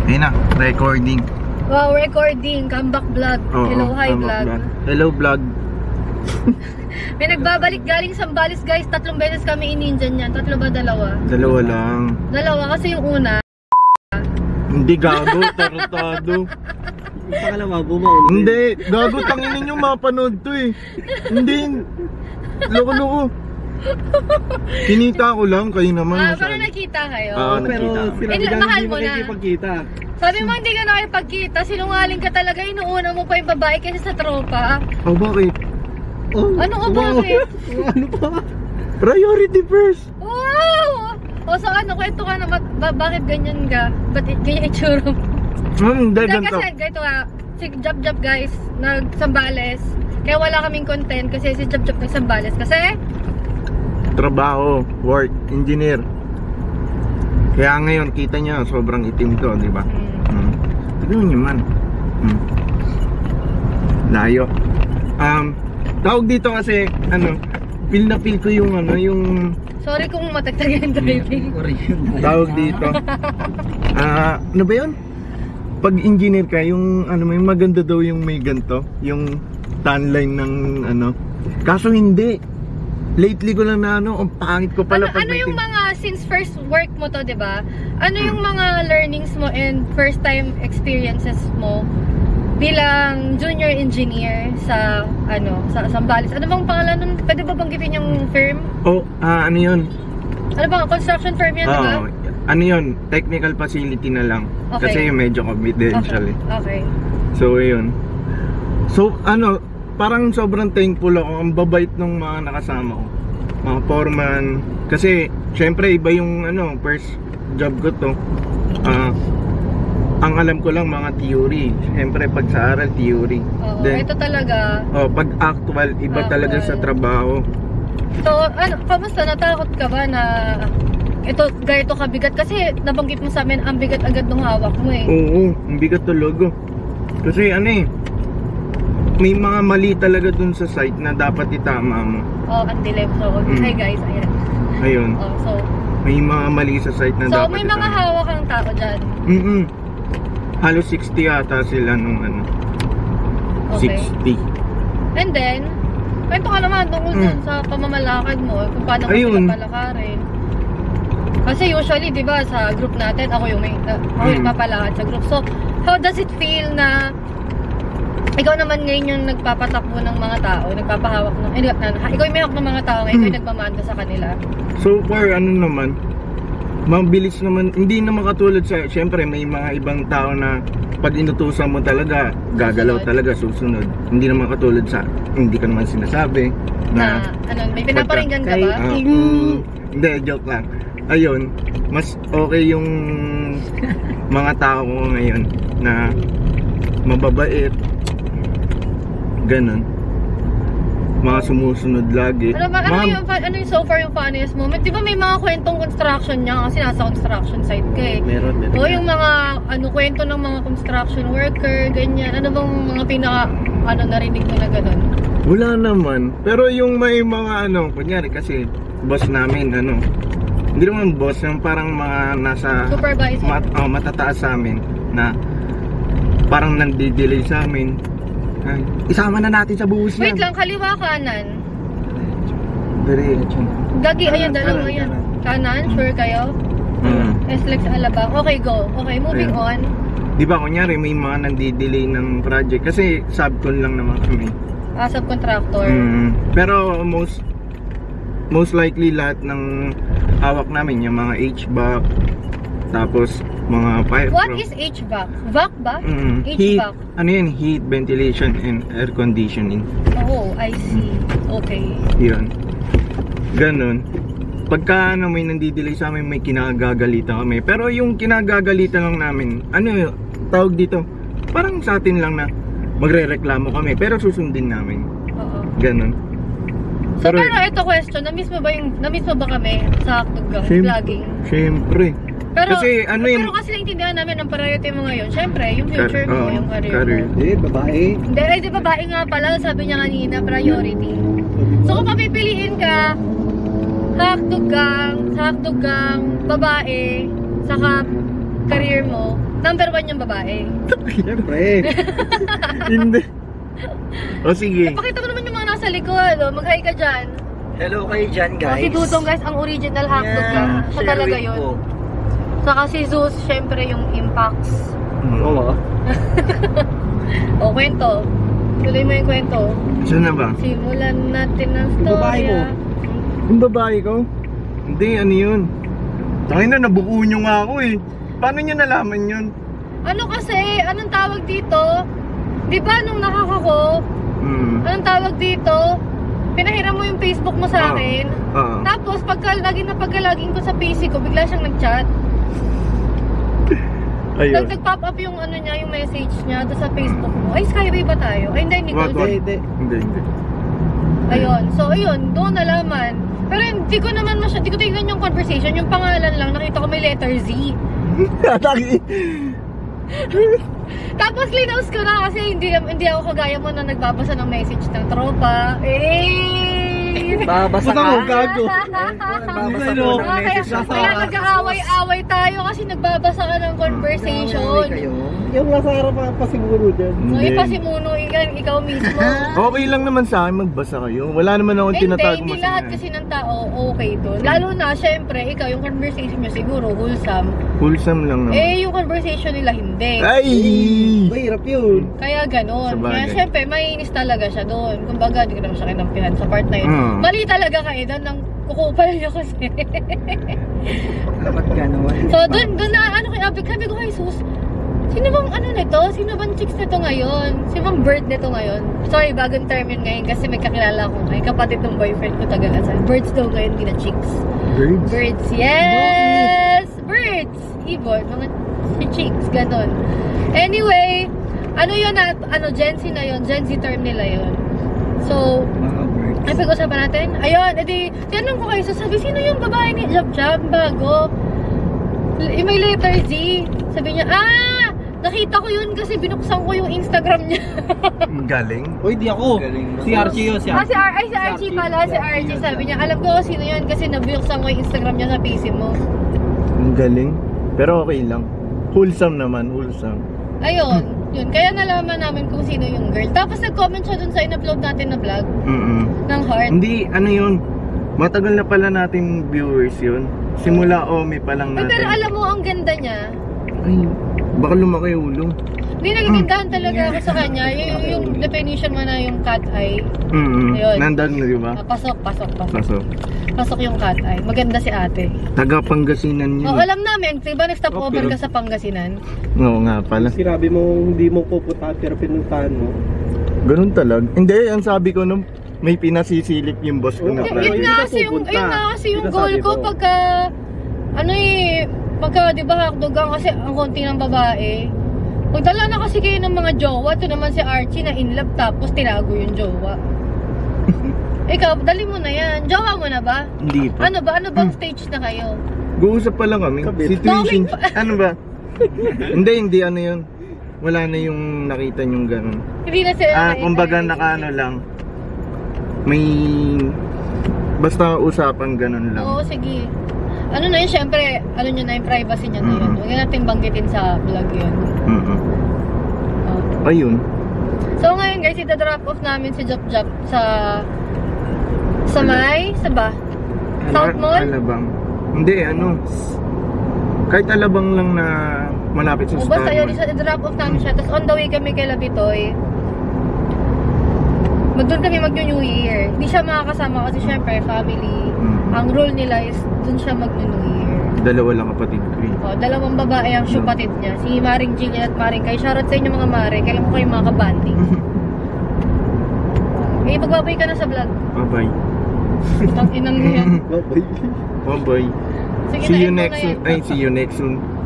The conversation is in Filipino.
Ayun na, recording. Wow, recording. Comeback vlog. Hello, hi vlog. Hello vlog. May nagbabalik galing Sambales guys. 3 beses kami in-Indian yan. 3 ba? 2? 2 lang. 2 kasi yung una. Hindi gago, tarotado. Pangalawa, bumaon. Hindi, gago, tanginin nyo mapanood to eh. Hindi, loko-loko. Kinita ko lang, kayo naman. Pero nakita kayo. Nakita. Pero mahal mo na. Sabi mo hindi ka nakipagkita, sinungaling ka talaga, inuuna mo pa yung babae kasi sa tropa. Oh, bakit? Ano ka bakit? Ano pa? Priority first. Wow! O so ano, kwento ka na, bakit ganyan ka? Ba't ganyan itsura mo? Hindi, ganito. Kasi ganito nga, si Jab guys, nag-Sambales. Kaya wala kaming content kasi si Jab nag-Sambales. Kasi? Trabaho, work, engineer. Kaya ngayon, kita niya, sobrang itim to, di ba? Tignan niyo man. Layo. Tawag dito kasi, feel na feel ko yung, Sorry kung matagtag yung driving. Tawag dito. Ano ba yun? Pag engineer ka, yung, may maganda daw yung may ganto. Yung tan line ng, Kaso hindi. Lately ko lang na ang pangit ko pala ano yung mga, since first work mo to, diba? Ano yung mga learnings mo and first time experiences mo bilang junior engineer sa, sa Sambales? Ano bang pangalan nun? Pwede ba banggitin yung firm? Ano yun? Ano bang, construction firm yun, diba? Ano yun? Technical facility na lang. Okay. Kasi yung medyo confidential eh. Okay. So, yun. So, parang sobrang thankful ako. Ang babait ng mga nakasama ko, mga foreman. Kasi syempre iba yung first job ko to. Ang alam ko lang mga theory. Syempre pag sa aral theory. Then, ito talaga. Pag actual iba talaga sa trabaho. So kamusta, natakot ka ba na ganito kabigat? Kasi nabanggit mo sa amin ang bigat agad ng hawak mo eh. Oo, ang bigat talaga. Kasi may mga mali talaga dun sa site na dapat itama mo. Ang dilim. So, hi guys, ayan. Ayun. So, may mga mali sa site na dapat itama. So, may mga hawak ang tao dyan? Halos 60 yata sila nung Okay. 60. And then, kwento ka naman tungkol dun sa pamamalakad mo, kung paano mo sila palakarin. Kasi usually, di ba, sa group natin, ako yung papalakad sa group. So, how does it feel na ikaw naman ngayon yung nagpapatakbo ng mga tao, nagpapahawak ng, ikaw yung may hawak ng mga tao, ikaw yung nagmamanda sa kanila? So far, naman, mabilis naman, hindi naman katulad sa, syempre may mga ibang tao na pag inutusan mo talaga, gagalaw talaga, susunod. Hindi naman katulad sa, hindi ka naman sinasabi na may pinaparinggan ka ba? Hindi, joke lang. Ayun, mas okay yung mga tao ko ngayon na mababait, ganon. Mga sumusunod lagi. Ano yung so far yung funniest moment? Di ba may mga kwentong construction niya kasi nasa construction site ka eh. Meron. O yung mga kwento ng mga construction worker, ganyan. Ano bang mga pinaka narinig mo na ganon? Wala naman. Pero yung may mga kunyari kasi boss namin hindi naman boss, yung parang mga nasa supervisor. Matataas sa amin na parang nandidelay sa amin. Ay, isama na natin sa buhos yan. Wait lang, kaliwa kanan. Diretso. Gagi, ayan, dalawa yan. Kanan, sure kayo? SLEX Alabang. Okay, go. Okay, moving on. Di ba, kunyari, may mga nandidelay ng project. Kasi subcon lang naman kami. Subcontractor. Pero most likely lahat ng hawak namin, yung mga HVAC, tapos mga fire. What is HVAC? VAC ba? HVAC. Heat, ventilation, and air conditioning. Oh, I see. Okay. Yun. Ganon. Pagka may nandidelay sa amin, may kinagagalitan kami. Pero yung kinagagalitan lang namin, tawag dito, parang sa atin lang na magre-reklamo kami, pero susundin namin. Ganon. So, pero ito question, na-miss mo ba kami sa Haktog vlogging? Siyempre. Pero kasi pero kasi naintindihan namin ang priority mo ngayon. Siyempre, yung future mo, yung career mo. Babae. Hindi, babae nga pala. Sabi niya kanina, priority. So, kung papipiliin ka, Haktog gang, babae, saka career mo, number 1 yung babae. Siyempre. Hindi. O sige. Pakita mo naman yung mga nasa likod. Oh. Mag-hi ka dyan. Hello kayo dyan, Oh, guys. si Dudong guys, ang original hotdog lang. Siya talaga Sherwin yun. po. Saka si Zeus, syempre yung impacts. Oo. O, kwento. Tuloy mo yung kwento. Saan na ba? Simulan natin ang Yung babae storya. Yung babae ko? Hindi, ano yun? Tangin na, nabuo nyo nga ako eh. Paano nyo nalaman yun? Ano kasi, anong tawag dito? Di ba nung nakakako, anong tawag dito? Pinahiram mo yung Facebook mo sa akin. Tapos, pagkalaging ko sa PC ko, bigla siyang nag-chat. Ayun. Nag-pop up yung ano niya, yung message niya doon sa Facebook mo. Ay, Skyway ba tayo? Ay, hindi, What? Nicole. Hindi. Hindi. Ayun. So, ayun, doon nalaman. Pero hindi ko naman hindi ko tingnan yung conversation. Yung pangalan lang, nakita ko may letter Z. Tapos, linaus ko na kasi hindi ako kagaya mo na nagbabasa ng message ng tropa. Babasa Basta ka. ko, gago. Babasa Ano? ko ng message na Kaya nag-aaway-away tayo kasi nagbabasa ka ng conversation. kayo. Yung nasa harap pa siguro dyan. No, ipasimuno ikaw mismo. Okay lang naman sa akin magbasa kayo. Wala naman akong tinatago Hindi lahat kasi ng tao okay doon. Lalo na, syempre, ikaw, yung conversation nyo siguro, wholesome. Wholesome lang naman. Yung conversation nila hindi. Ay! Mahirap yun. Kaya ganon. Sabagay. Kaya syempre, mainis talaga siya doon. Kumbaga, di ko naman siya kinampihan sa part na yun. Mali talaga kayo doon ng kukupal niya kasi. Dapat gano'n. So, doon na, sabi ko, Jesus, sino bang nito? Sino bang chicks nito ngayon? Sino bang bird nito ngayon? Sorry, bagong term yun ngayon kasi may kakilala ko ngayon. Kapatid ng boyfriend ko Tagalasal. Birds daw ngayon, hindi na chicks. Birds? Birds, yes! Birds! Ibon, mga chicks, ganon. Anyway, ano yun Gen Z na yun, Gen Z term nila yun. So, Mga birds. ay pag-usapan natin? Ayun, edi, tinanong ko kayo, sabi, sino yung babae ni Jab bago? May letter Z. Sabi niya, nakita ko yun kasi binuksan ko yung Instagram niya. Galing. Uy, di ako. Galing mo. Si Archie yun, si Archie. Si Archie pala, si Archie. Sabi niya, alam ko sino yun kasi nabuksan ko yung Instagram niya sa PC mo. Ang galing. Pero okay lang. Wholesome naman, wholesome. Ayun, yun. Kaya nalaman namin kung sino yung girl. Tapos nag-comment siya dun sa in-upload natin na vlog ng heart. Hindi, ano yun? Matagal na pala natin viewers yun. Simula Omi pa lang Ay, natin. pero alam mo, ang ganda niya. Ay, baka lumaki ulo. Hindi, nagagandahan talaga ako sa kanya. Yung definition mo na yung cat eye. Ayun. Nandun na, di ba? Pasok. Pasok. Pasok yung cat eye. Maganda si ate. Taga Pangasinan yun. Oh, alam namin, diba nag-stop Oh, over pero- ka sa Pangasinan? Oo nga pala. Sinabi mo hindi mo pupuntahan pero pinuntahan mo. Ganun talag. Hindi, ang sabi ko nung may pinasisilip yung boss ko na Okay. pala. Yun Hindi nga ka kasi yung, pupunta. yun nga kasi yung Sinasabi goal ko ko. pagka, pagka di ba hakdogan kasi ang konti ng babae. Pagdala na kasi kayo ng mga jowa, ito naman si Archie na in love tapos tinago yung jowa. Ikaw, dali mo na yan. Jowa mo na ba? Hindi pa. Ano bang stage na kayo? Guusap pa lang kami. Kabit. Situation. Bakit pa? Ano ba? hindi ano yun. Wala na yung nakita yung ganun. Hindi na sila Kumbaga nakaano lang. May basta usapan ganun lang. Oo, sige. Ano na yun, syempre, ano nyo na yung privacy niya na yun. Huwag natin banggitin sa vlog yun. Oh. Ayun. So ngayon guys, ita-drop off namin si Jop sa ba? South Mall? Alabang. Hindi, kahit Alabang lang na malapit sa O Star basta yun, Mall. i-drop off namin siya. Tapos on the way kami kay Labitoy. Doon kami mag-New Year. Hindi siya makakasama kasi syempre family. Ang rule nila is doon siya mag-New Year. Dalawa lang kapatid ko eh. O, dalawang babae ang syupatid niya. Si Maring Jillian at Maring Kay. Shoutout sa inyo mga Mare. Kailan ko kayo mga kabanding. Okay, magbabay ka na sa vlog. Bye-bye. Ang inang yan. Bye-bye. Bye-bye. Sige, See you na-end mo next na soon. yan. Ay, see you next soon.